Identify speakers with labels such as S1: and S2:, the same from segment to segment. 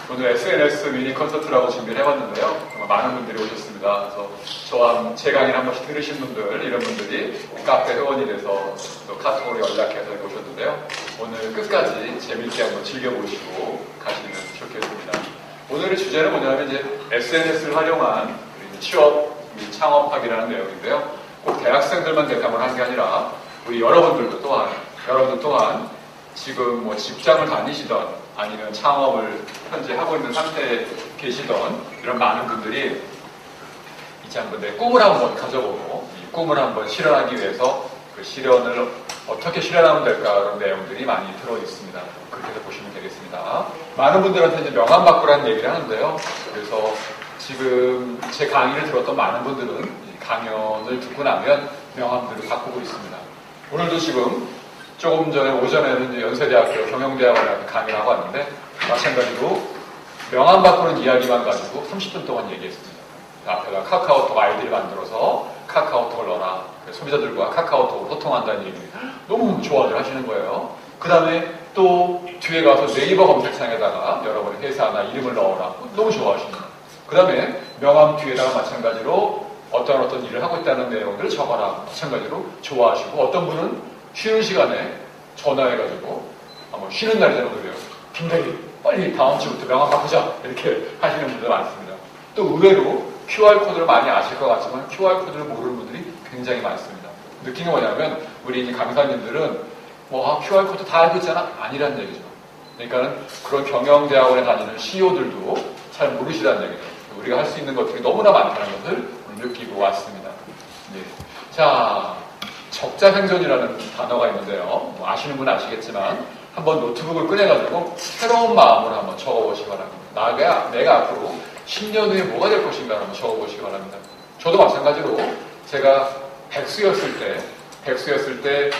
S1: 오늘 SNS 미니 콘서트라고 준비를 해봤는데요. 정말 많은 분들이 오셨습니다. 그래서 저와 제 강의를 한 번씩 들으신 분들, 이런 분들이 카페 회원이 돼서 또 카톡으로 연락해서 오셨는데요. 오늘 끝까지 재밌게 한번 즐겨보시고 가시면 좋겠습니다. 오늘의 주제는 뭐냐면 이제 SNS를 활용한 취업 및 창업학이라는 내용인데요. 꼭 대학생들만 대상으로 하는 게 아니라 우리 여러분들 또한 지금 뭐 직장을 다니시던 아니면 창업을 현재 하고 있는 상태에 계시던 이런 많은 분들이 이제 한번 내 꿈을 한번 가져보고 이 꿈을 한번 실현하기 위해서 그 실현을 어떻게 실현하면 될까 그런 내용들이 많이 들어있습니다. 그렇게 해서 보시면 되겠습니다. 많은 분들한테 이제 명함 바꾸라는 얘기를 하는데요. 그래서 지금 제 강의를 들었던 많은 분들은 이 강연을 듣고 나면 명함들을 바꾸고 있습니다. 오늘도 지금 조금 전에 오전에는 이제 연세대학교 경영대학원에 강의를 하고 왔는데 마찬가지로 명함 바꾸는 이야기만 가지고 30분 동안 얘기했습니다. 앞에다 카카오톡 아이디를 만들어서 카카오톡을 넣어라. 소비자들과 카카오톡으로 소통한다는 얘기 너무 좋아들 하시는 거예요. 그 다음에 또 뒤에 가서 네이버 검색창에다가 여러분의 회사나 이름을 넣어라. 너무 좋아하십니다. 그 다음에 명함 뒤에다가 마찬가지로 어떤 일을 하고 있다는 내용들을 적어라. 마찬가지로 좋아하시고 어떤 분은 쉬는 시간에 전화해가지고 쉬는 날이잖아요. 오늘요. 김대리 빨리 다음 주부터 명함 바꾸자 이렇게 하시는 분들 많습니다. 또 의외로 QR코드를 많이 아실 것 같지만 QR코드를 모르는 분들이 굉장히 많습니다. 느낀 게 뭐냐면 우리 이제 강사님들은 QR코드 다 알고 있잖아? 아니란 얘기죠. 그러니까는 그런 경영대학원에 다니는 CEO들도 잘 모르시다는 얘기죠. 우리가 할 수 있는 것들이 너무나 많다는 것을 느끼고 왔습니다. 네. 자, 적자생존이라는 단어가 있는데요. 아시는 분은 아시겠지만 한번 노트북을 꺼내가지고 새로운 마음으로 한번 적어보시기 바랍니다. 내가 앞으로 10년 후에 뭐가 될 것인가 한번 적어보시기 바랍니다. 저도 마찬가지로 제가 백수였을 때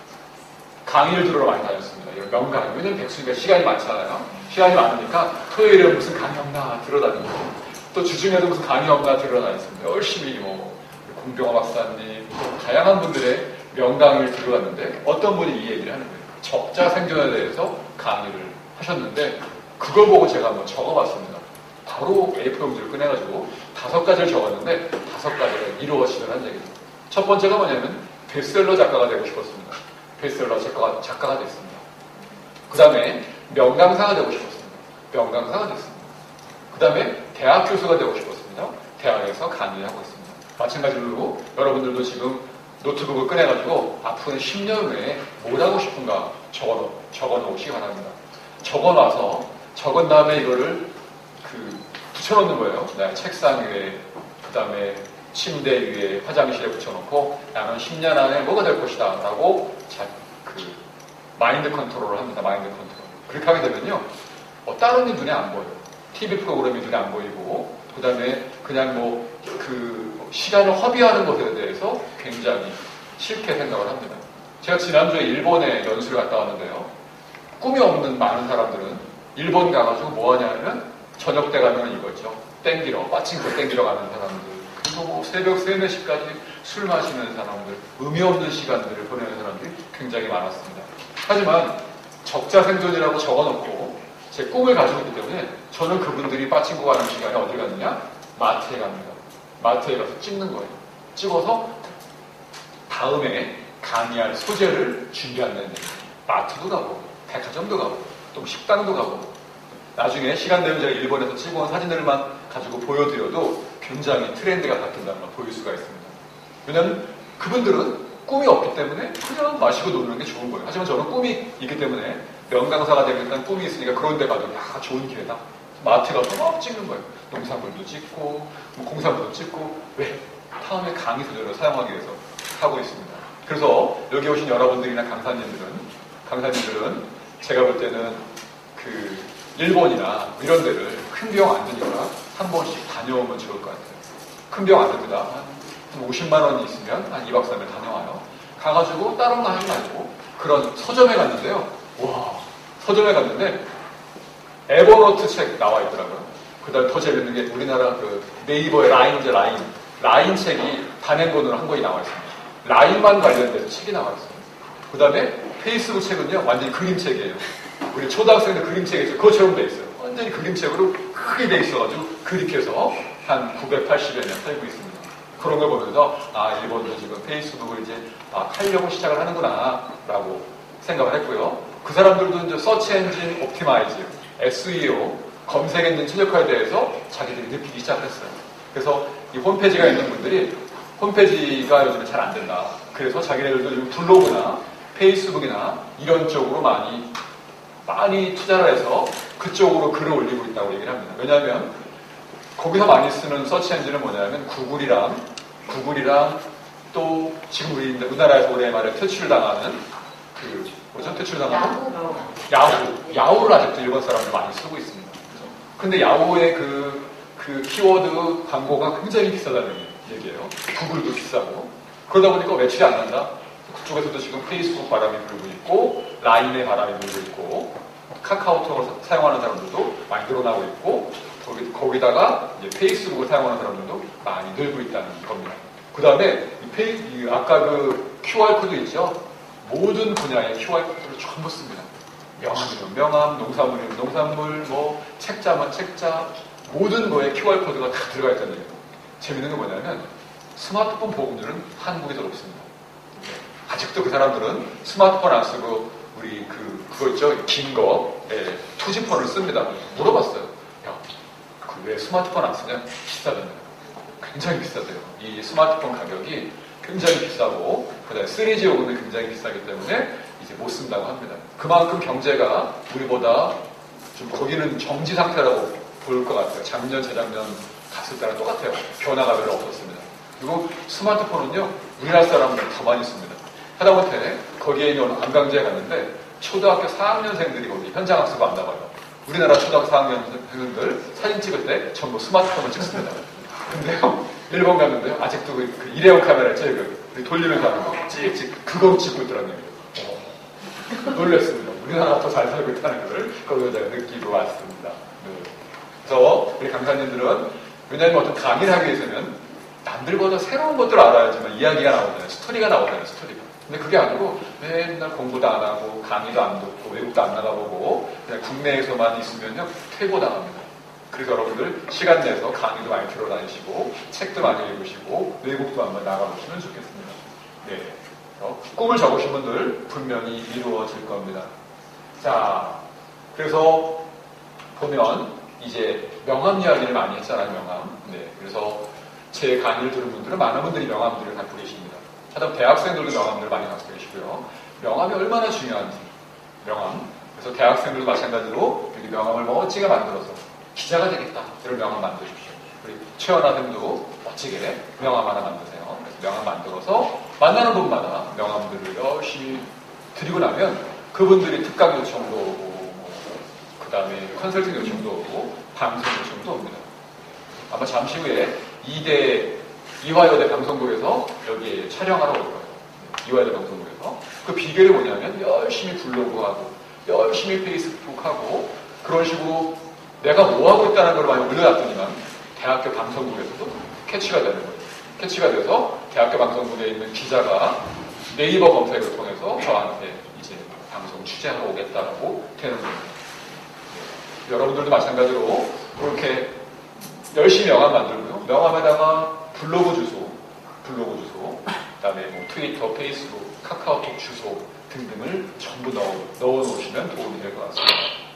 S1: 강의를 들으러 많이 다녔습니다. 이런 명강의. 왜냐면 백수니까 시간이 많잖아요. 시간이 많으니까 토요일에 무슨 강의 없나 들어다니고 또 주중에도 무슨 강의 없나 들어다녔습니다. 열심히 공병화 박사님, 다양한 분들의 명강의를 들어갔는데 어떤 분이 이 얘기를 하는 거예요. 적자 생존에 대해서 강의를 하셨는데 그걸 보고 제가 한번 적어봤습니다. 바로 A4용지를 꺼내가지고 5가지를 적었는데 5가지가 이루어지더라는 얘기죠. 첫 번째가 뭐냐면 베스트셀러 작가가 되고 싶었습니다. 베스트셀러 작가가 됐습니다. 그 다음에 명강사가 되고 싶었습니다. 명강사가 됐습니다. 그 다음에 대학 교수가 되고 싶었습니다. 대학에서 강의하고 있습니다. 마찬가지로 여러분들도 지금 노트북을 꺼내가지고 앞으로 10년 후에 뭘 하고 싶은가 적어 놓으시기 바랍니다. 적은 다음에 이거를 붙여놓는 거예요. 책상 위에, 그 다음에 침대 위에, 화장실에 붙여놓고 나는 10년 안에 뭐가 될 것이다 라고 마인드 컨트롤을 합니다. 마인드 컨트롤. 그렇게 하게 되면요. 다른 게 눈에 안 보여요. TV 프로그램이 눈에 안 보이고 그 다음에 그냥 시간을 허비하는 것에 대해서 굉장히 싫게 생각을 합니다. 제가 지난주에 일본에 연수를 갔다 왔는데요. 꿈이 없는 많은 사람들은 일본 가가지고 뭐 하냐면 저녁 때 가면 이거죠. 빠칭코 땡기러 가는 사람들. 그리고 새벽 3, 4시까지 술 마시는 사람들, 의미 없는 시간들을 보내는 사람들이 굉장히 많았습니다. 하지만 적자 생존이라고 적어놓고 제 꿈을 가지고 있기 때문에 저는 그분들이 빠칭코 가는 시간에 어디 갔느냐? 마트에 갑니다. 마트에 가서 찍는 거예요. 찍어서 다음에 강의할 소재를 준비한다는 얘기예요. 마트도 가고, 백화점도 가고, 또 식당도 가고, 나중에 시간 되면 제가 일본에서 찍어온 사진들만 가지고 보여드려도 굉장히 트렌드가 바뀐다는 걸 보일 수가 있습니다. 왜냐하면 그분들은 꿈이 없기 때문에 그냥 마시고 노는 게 좋은 거예요. 하지만 저는 꿈이 있기 때문에 명강사가 되겠다는 꿈이 있으니까 그런 데 가도 좋은 기회다. 마트 가서 막 찍는 거예요. 농산물도 찍고 공산물도 찍고 왜? 다음에 강의 소재로 사용하기 위해서 하고 있습니다. 그래서 여기 오신 여러분들이나 강사님들은 제가 볼 때는 일본이나 이런 데를 큰 비용 안 드니까 한 번씩 다녀오면 좋을 것 같아요. 큰 비용 안 듭니다. 한 50만 원이 있으면 한 2박 3일 다녀와요. 가가지고 다른 거 하지 말고 그런 서점에 갔는데요. 서점에 갔는데 에버노트 책 나와 있더라고요. 그 다음에 더 재밌는 게 우리나라 네이버의 라인 책이 단행본으로 한 권이 나와 있습니다. 라인만 관련돼서 책이 나와 있어요. 그 다음에 페이스북 책은요 완전히 그림책이에요. 우리 초등학생들 그림책이 있어요. 그것처럼 돼 있어요. 완전히 그림책으로 크게 돼 있어가지고 그립해서 한 980여 년 살고 있습니다. 그런 걸 보면서 일본도 지금 페이스북을 이제 하려고 시작을 하는구나 라고 생각을 했고요. 그 사람들도 이제 서치 엔진 옵티마이즈, SEO, 검색 엔진 최적화에 대해서 자기들이 느끼기 시작했어요. 그래서 이 홈페이지가 있는 분들이 홈페이지가 요즘에 잘 안 된다. 그래서 자기네들도 지금 블로그나 페이스북이나 이런 쪽으로 많이 투자를 해서 그쪽으로 글을 올리고 있다고 얘기를 합니다. 왜냐하면 거기서 많이 쓰는 서치 엔진은 뭐냐면 구글이랑 또 지금 우리나라에서 오랜만에 퇴출당하는 퇴출당하는 야후를 아직도 일본 사람들 많이 쓰고 있습니다. 근데 야후의 그 키워드 광고가 굉장히 비싸다는 얘기예요. 구글도 비싸고. 그러다 보니까 매출이 안 난다. 그쪽에서도 지금 페이스북 바람이 불고 있고, 라인의 바람이 불고 있고, 카카오톡을 사용하는 사람들도 많이 늘어나고 있고, 거기다가 이제 페이스북을 사용하는 사람들도 많이 늘고 있다는 겁니다. 그 다음에 아까 그 QR코드 있죠? 모든 분야의 QR코드를 전부 씁니다. 명함이면 명함, 농산물이면 농산물, 뭐 책자면 책자, 모든 거에 QR코드가 다 들어가 있다는 얘기예요. 재밌는 게 뭐냐면 스마트폰 보급률은 한국이 더 높습니다. 아직도 그 사람들은 스마트폰 안 쓰고 우리 그거 있죠? 긴 거, 투지폰을 씁니다. 물어봤어요. 야, 왜 스마트폰 안 쓰냐? 비싸답니다. 굉장히 비싸대요. 이 스마트폰 가격이 굉장히 비싸고, 그다음에 3G 요금이 굉장히 비싸기 때문에 이제 못 쓴다고 합니다. 그만큼 경제가 우리보다 좀 거기는 정지 상태라고 볼 것 같아요. 작년, 재작년 갔을 때랑 똑같아요. 변화가 별로 없었습니다. 그리고 스마트폰은요, 우리나라 사람들 더 많이 씁니다. 하다못해 거기에 있는 관광지에 갔는데 초등학교 4학년생들이 거기 현장학습을 안 나가요. 우리나라 초등학교 4학년생들 사진 찍을 때 전부 스마트폰을 찍습니다. 근데요, 일본 갔는데요, 아직도 그 일회용 카메라 있죠? 돌리면서 하는 거 찍찍 그거 찍고 있더라고요. 놀랐습니다. 우리나라가 더 잘 살고 있다는 걸 거기서 제가 느끼고 왔습니다. 그래서 우리 강사님들은 왜냐하면 어떤 강의를 하기 위해서는 남들보다 새로운 것들을 알아야지만 이야기가 나오잖아요. 스토리가 나오잖아요. 스토리가. 근데 그게 아니고 맨날 공부도 안 하고 강의도 안 듣고 외국도 안 나가보고 그냥 국내에서만 있으면요 퇴보당합니다. 그래서 여러분들 시간 내서 강의도 많이 들어다니시고 책도 많이 읽으시고 외국도 한번 나가보시면 좋겠습니다. 네. 꿈을 적으신 분들 분명히 이루어질 겁니다. 자, 그래서 보면 이제 명함 이야기를 많이 했잖아요. 명함. 네. 그래서 제 강의를 들은 분들은 많은 분들이 명함들을 갖고 계십니다. 하여튼 대학생들도 명함들을 많이 갖고 계시고요. 명함이 얼마나 중요한지. 명함. 그래서 대학생들도 마찬가지로 여기 명함을 멋지게 만들어서 기자가 되겠다. 이런 명함 만드십시오. 우리 최연아 쌤도 멋지게 명함 하나 만드세요. 그래서 명함 만들어서 만나는 분마다 명함들을 열심히 드리고 나면 그분들이 특강 요청도 오고 그 다음에 컨설팅 요청도 오고 방송 요청도 옵니다. 아마 잠시 후에 이화여대 방송국에서 여기 촬영하러 올 거예요. 이화여대 방송국에서. 그 비결이 뭐냐면 열심히 블로그하고 열심히 페이스북하고 그런 식으로 내가 뭐하고 있다는 걸 많이 올려놨더니만 대학교 방송국에서도 캐치가 되는 거예요. 캐치가 돼서 대학교 방송국에 있는 기자가 네이버 검색을 통해서 저한테 이제 방송 취재하러 오겠다라고 되는 거예요. 여러분들도 마찬가지로 그렇게 열심히 명함 만들고요. 명함에다가 블로그 주소, 그다음에 뭐 트위터, 페이스북, 카카오톡 주소 등등을 전부 넣어 놓으시면 도움이 될 것 같습니다.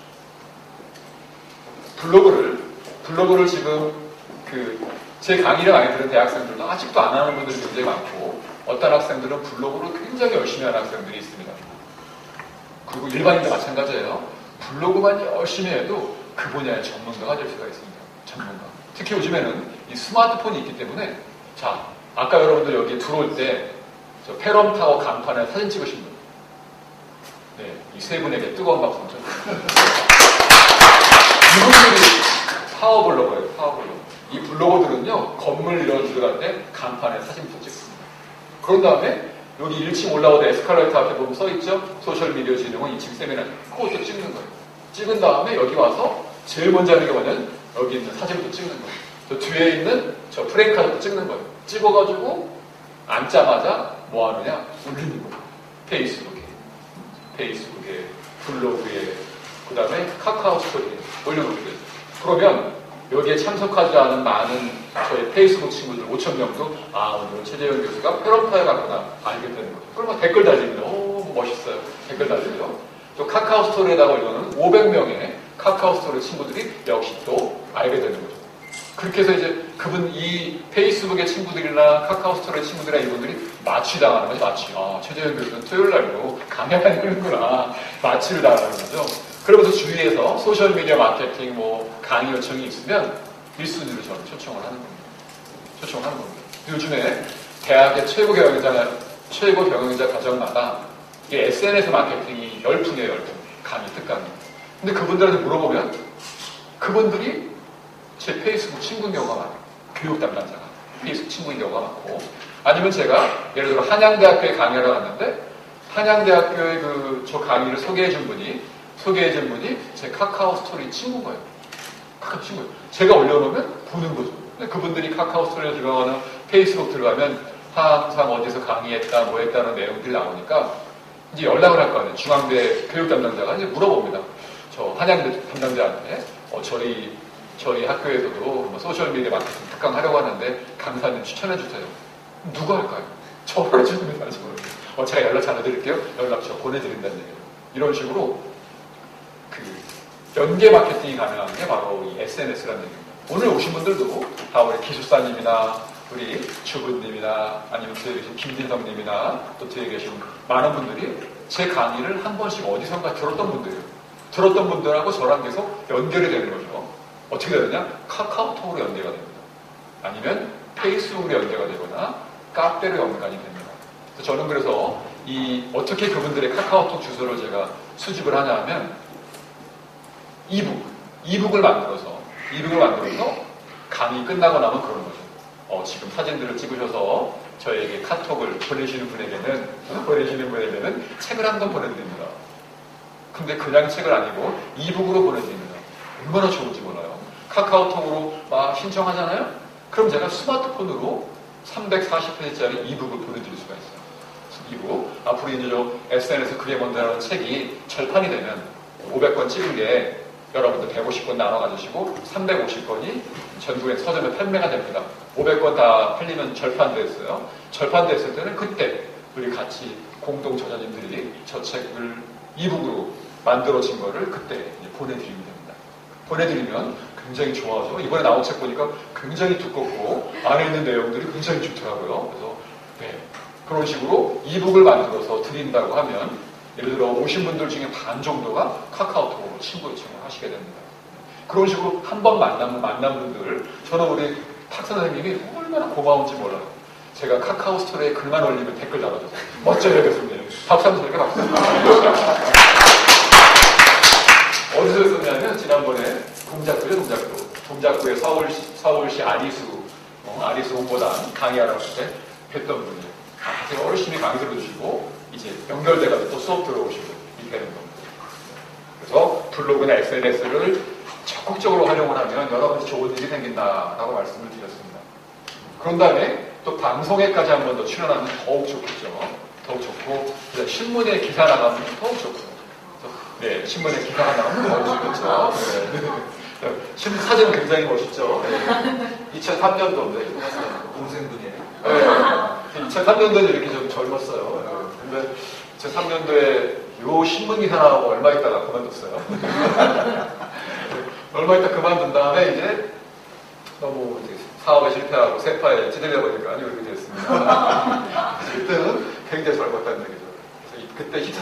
S1: 블로그를 지금 제 강의를 많이 들은 대학생들도 아직도 안 하는 분들이 굉장히 많고 어떤 학생들은 블로그를 굉장히 열심히 하는 학생들이 있습니다. 그리고 일반인도 마찬가지예요. 블로그만 열심히 해도 그 분야의 전문가가 될 수가 있습니다. 전문가. 특히 요즘에는 이 스마트폰이 있기 때문에 자, 아까 여러분들 여기 들어올 때 저 페럼타워 간판에 사진 찍으신 분. 네, 이 세 분에게 뜨거운 박수 좀. 이분들이 파워블로거예요. 파워블로거. 이 블로거들은요 건물 이런 들어갈 때 간판에 사진부터 찍습니다. 그런 다음에 여기 1층 올라오다 에스컬레이터 앞에 보면 써있죠? 소셜미디어 진흥원 2층 세미나. 그것도 찍는 거예요. 찍은 다음에 여기 와서 제일 먼저 하는 게 뭐냐면 여기 있는 사진부터 찍는 거예요. 저 뒤에 있는 저 프레임카드도 찍는 거예요. 찍어가지고 앉자마자 뭐 하느냐? 올리는 거예요. 페이스북에, 블로그에, 그 다음에 카카오 스토리에 올려놓게 돼요. 그러면 여기에 참석하지 않은 많은 저희 페이스북 친구들 5,000명도 오늘 최재현 교수가 페런파에 갔구나 알게 되는 거죠. 그러면 댓글 달립니다. 멋있어요. 댓글 달리고요. 또 카카오 스토리에다가 올려놓은 500명의 카카오 스토리 친구들이 역시 또 알게 되는 거죠. 그렇게 해서 이제 이 페이스북의 친구들이나 카카오 스토리 친구들이나 이분들이 마취당하는 거죠. 마취. 최재현 교수는 토요일 날도 강연을 하는구나. 마취를 당하는 거죠. 그러면서 주위에서 소셜미디어 마케팅, 강의 요청이 있으면 1순위로 저는 초청을 하는 겁니다. 요즘에 대학의 최고 경영자 과정마다 이게 SNS 마케팅이 열풍이에요, 열풍. 강의, 특강이. 근데 그분들한테 물어보면 그분들이 제 페이스북 친구인 경우가 많아요. 교육 담당자가. 페이스북 친구인 경우가 많고. 아니면 제가 예를 들어 한양대학교에 강의를 갔는데 한양대학교의 저 강의를 소개해준 분이 제 카카오 스토리 친구인 거예요. 카카오 친구예요. 제가 올려놓으면 보는 거죠. 근데 그분들이 카카오 스토리에 들어가거나 페이스북 들어가면 항상 어디서 강의했다, 뭐 했다는 내용들이 나오니까 이제 연락을 할 거 아니에요. 중앙대 교육 담당자가 이제 물어봅니다. 저 한양대 담당자한테 저희 학교에서도 소셜미디어 마케팅 특강 하려고 하는데 강사님 추천해주세요. 누가 할까요? 저를 해주면 제가 연락 잘해드릴게요. 연락처 보내드린다는 얘기예요. 이런 식으로 연계 마케팅이 가능한 게 바로 이 SNS라는 얘기입니다. 오늘 오신 분들도 다 우리 기술사님이나 우리 주부님이나 아니면 뒤에 계신 김진성님이나 또 뒤에 계신 많은 분들이 제 강의를 한 번씩 어디선가 들었던 분들이에요. 들었던 분들하고 저랑 계속 연결이 되는 거죠. 어떻게 되느냐? 카카오톡으로 연계가 됩니다. 아니면 페이스북으로 연계가 되거나 카페로 연관이 됩니다. 저는 그래서 어떻게 그분들의 카카오톡 주소를 제가 수집을 하냐 하면 이북을 만들어서 강의 끝나고 나면 그런 거죠. 지금 사진들을 찍으셔서 저에게 카톡을 보내시는 분에게는 책을 한 권 보내드립니다. 근데 그냥 책을 아니고 이북으로 보내드립니다. 얼마나 좋은지 몰라요. 카카오톡으로 신청하잖아요? 그럼 제가 스마트폰으로 340페이지짜리 이북을 보내드릴 수가 있어요. 이북. 앞으로 이제 SNS 그게 뭔지라는 책이 절판이 되면 500권 찍은 게 여러분들 150권 나눠 가지시고 350권이 전국에 서점에 판매가 됩니다. 500권 다 팔리면 절판됐어요. 절판됐을 때는 그때 우리 같이 공동 저자님들이 저 책을 이북으로 만들어진 거를 그때 보내드리면 됩니다. 보내드리면 굉장히 좋아하죠. 이번에 나온 책 보니까 굉장히 두껍고 안에 있는 내용들이 굉장히 좋더라고요. 그래서 그런 식으로 이북을 만들어서 드린다고 하면 예를 들어 오신 분들 중에 반 정도가 카카오톡으로 친구 요청을 하시게 됩니다. 그런 식으로 한 번 만난 분들, 저는 우리 탁 선생님이 얼마나 고마운지 몰라요. 제가 카카오 스토리에 글만 올리면 댓글 달아줘서 멋져요 교수님. 박수 한번 드릴게요. 박수. 어디서 했었냐면 지난번에 동작구에 서울시 아리수 홍보단 강의하러 갔을 때 뵀던 분이에요. 되게 열심히 강의 들어주시고 이제 연결돼가지고 또 수업 들어오시고 이렇게 되는 겁니다. 그래서 블로그나 SNS를 적극적으로 활용을 하면 여러 가지 좋은 일이 생긴다라고 말씀을 드렸습니다. 그런 다음에 또 방송에까지 한 번 더 출연하면 더욱 좋겠죠. 더욱 좋고 신문에 기사 나가면 더욱 좋고요. 네, 신문에 기사가 나오면 더욱 좋겠죠. 네. 사진 굉장히 멋있죠. 네. 2003년도인데
S2: 동생분이에요.
S1: 네. 2003년도에 이렇게 좀 젊었어요. 근데 2003년도에 요 신문 기사 나오고 얼마 있다가 그만뒀어요. 얼마 있다 그만둔 다음에 이제 너무 이제 사업에 실패하고 세파에 찌들려 보니까 이렇게 됐습니다. 그때는 굉장히 젊었다는 얘기죠. 그래서 그때 히트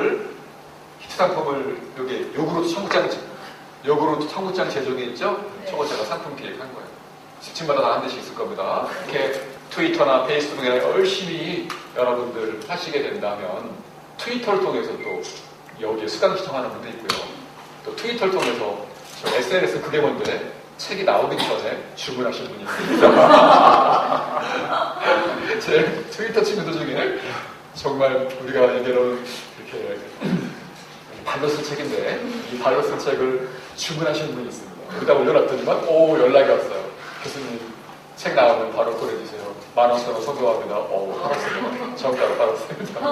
S1: 상품을 여기 요구르트 청국장 제조기 있죠?
S2: 네.
S1: 저거 제가 상품 기획한 거예요. 집집마다 다 한 대씩 있을 겁니다. 이렇게 트위터나 페이스북에 열심히 여러분들 하시게 된다면 트위터를 통해서 또 여기에 수강 신청하는 분도 있고요. 또 트위터를 통해서 저 SNS 그게 뭔데 책이 나오기 전에 주문하신 분이 있습니다. 제 트위터 친구들 중에 정말 우리가 얘기로는 이렇게 발로 쓸 책인데 이 발로 쓸 책을 주문하시는 분이 있습니다. 여기다 올려놨더니만 연락이 왔어요. 교수님 책 나오면 바로 보내주세요. 15,000원 소개합니다. 팔았어요. 정가로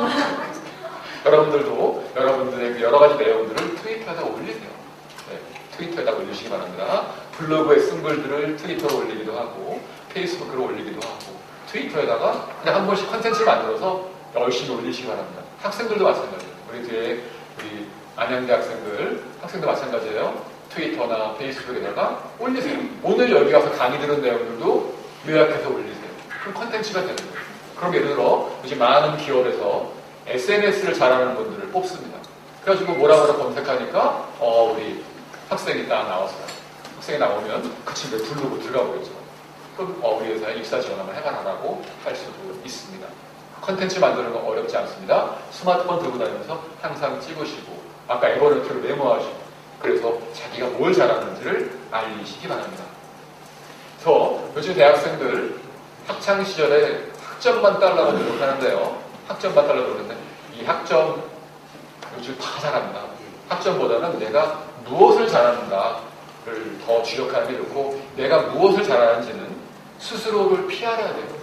S1: 팔았습니다. 여러분들도 여러분들의 여러 가지 내용들을 트위터에다 올리세요. 네. 트위터에다 올리시기 바랍니다. 블로그에 쓴 글들을 트위터로 올리기도 하고 페이스북으로 올리기도 하고 트위터에다가 그냥 한 번씩 컨텐츠를 만들어서 열심히 올리시기 바랍니다. 학생들도 마찬가지예요. 우리 뒤에 우리 안양대 학생도 마찬가지예요. 트위터나 페이스북에다가 올리세요. 오늘 여기 와서 강의 들은 내용들도 요약해서 올리세요. 그럼 컨텐츠가 되는 거예요. 그럼 예를 들어 요즘 많은 기업에서 SNS를 잘하는 분들을 뽑습니다. 그래가지고 뭐라고 검색하니까 우리 학생이 딱 나왔어요. 학생이 나오면 그 친구의 블로그 들어가 보겠죠. 그럼 우리 회사에 입사 지원 한번 해봐라라고 할 수도 있습니다. 컨텐츠 만드는 건 어렵지 않습니다. 스마트폰 들고 다니면서 항상 찍으시고 아까 에버노트를 메모하시고 그래서 자기가 뭘 잘하는지를 알리시기 바랍니다. 그래서 요즘 대학생들 학창시절에 학점만 따려고 노력하는데요. 학점만 따려고 노력하는데 이 학점 요즘 다 잘합니다. 학점보다는 내가 무엇을 잘하는가를 더 주력하는 게 좋고 내가 무엇을 잘하는지는 스스로를 피하려야 돼요.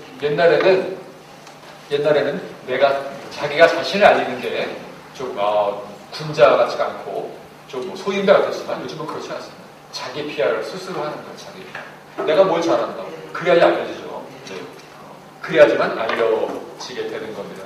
S1: 옛날에는 내가 자기가 자신을 알리는 게 좀 군자 같지가 않고 좀 소인배 같았지만 요즘은 그렇지 않습니다. 자기 PR을 스스로 하는 거예요. 자기 PR. 내가 뭘 잘한다. 그래야지 알려지죠. 네. 그래야지만 알려지게 되는 겁니다.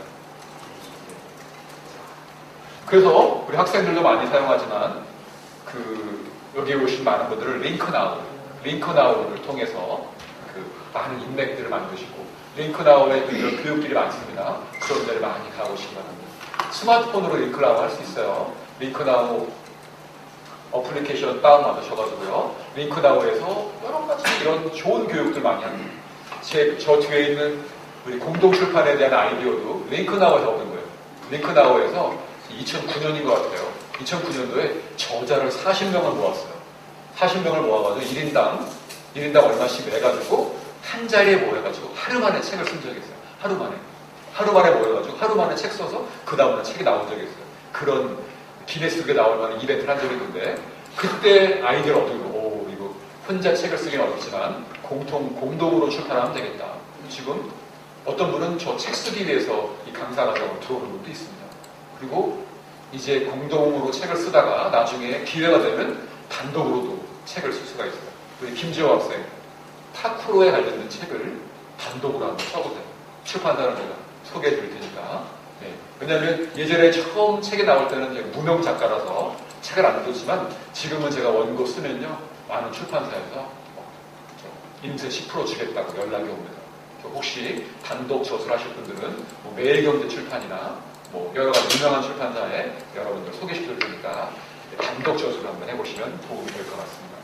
S1: 그래서 우리 학생들도 많이 사용하지만 여기 오신 많은 분들을 링크나우를 통해서 많은 인맥들을 만드시고 링크나우에 또 이런 교육들이 많습니다. 그런 데를 많이 가보시기 바랍니다. 스마트폰으로 링크나우 할 수 있어요. 링크나우 어플리케이션 다운받으셔가지고요. 링크나우에서 여러 가지 이런 좋은 교육들 많이 합니다. 저 뒤에 있는 우리 공동출판에 대한 아이디어도 링크나우에서 얻은 거예요. 링크나우에서 2009년인 것 같아요. 2009년도에 저자를 40명을 모았어요. 40명을 모아가지고 1인당 얼마씩 내가지고 한 자리에 모여가지고 하루 만에 책을 쓴 적이 있어요. 하루 만에 모여가지고 하루 만에 책 써서 그 다음날 책이 나온 적이 있어요. 그런 기네스북에 나올 만한 이벤트를 한 적이 있는데 그때 아이디어를 얻은 거, 이거 혼자 책을 쓰기는 어렵지만 공동으로 출판하면 되겠다. 지금 어떤 분은 저 책 쓰기 위해서 이 강사 과정으로 들어오는 분도 있습니다. 그리고 이제 공동으로 책을 쓰다가 나중에 기회가 되면 단독으로도 책을 쓸 수가 있어요. 우리 김지호 학생 파쿠르에 관련된 책을 단독으로 한번 써보세요. 출판사를 제가 소개해 드릴 테니까. 네. 왜냐하면 예전에 처음 책이 나올 때는 무명 작가라서 책을 안 줬지만 지금은 제가 원고 쓰면요 많은 출판사에서 인쇄 10% 주겠다고 연락이 옵니다. 혹시 단독 저술하실 분들은 매일경제 출판이나 여러 가지 유명한 출판사에 여러분들 소개시켜 드리니까 단독 저술을 한번 해보시면 도움이 될 것 같습니다.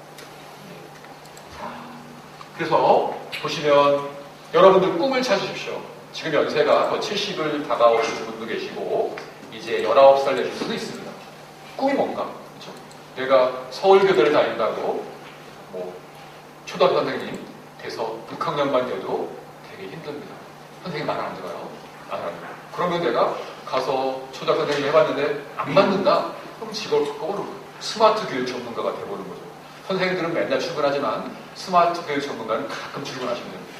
S1: 그래서 보시면 여러분들 꿈을 찾으십시오. 지금 연세가 거의 70을 다가오시는 분도 계시고 이제 19살 되실 수도 있습니다. 꿈이 뭔가? 그렇죠? 내가 서울교대를 다닌다고 초등학교 선생님 돼서 6학년만 돼도 되게 힘듭니다. 선생님 말 안 들어요. 안 합니다. 그러면 내가 가서 초등학교 선생님 해봤는데 안 맞는다? 그럼 직업을 바꿔보는 거예요. 스마트 교육 전문가가 돼보는 거죠. 선생님들은 맨날 출근하지만 스마트 교육 전문가는 가끔 출근하시면 됩니다.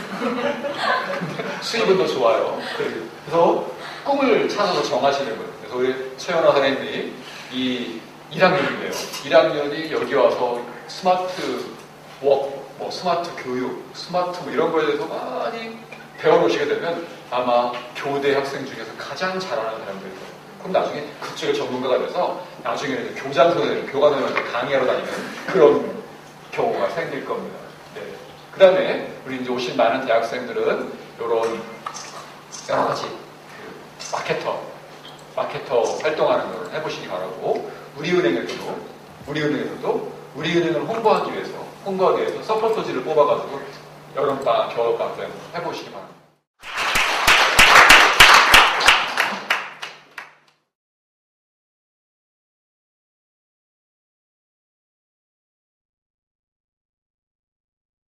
S1: 근데 수입은 더 좋아요. 그래서 꿈을 찾아서 정하시는 거예요. 그래서 우리 최연아 선생님이 이 1학년인데요. 1학년이 여기 와서 스마트 스마트 교육, 스마트 이런 거에 대해서 많이 배워보시게 되면 아마 교대 학생 중에서 가장 잘하는 사람들이 있어요. 그럼 나중에 그쪽의 전문가가 돼서 나중에는 교장 선생님, 교관 선생님한테 강의하러 다니는 그런 경우가 생길 겁니다. 네. 그 다음에 우리 이제 오신 많은 대학생들은 이런 여러 가지 마케터 활동하는 걸 해보시기 바라고 우리은행에서도 우리은행을 홍보하기 위해서 서포터지를 뽑아가지고 여름방, 겨울방 해보시기 바랍니다.